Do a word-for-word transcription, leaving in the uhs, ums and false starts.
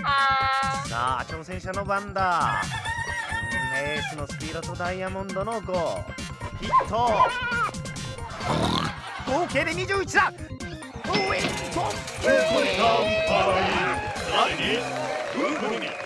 さあ挑戦者の番だ。エースのスピードとダイヤモンドのごヒット。合計でにじゅういちだ。ウィントン。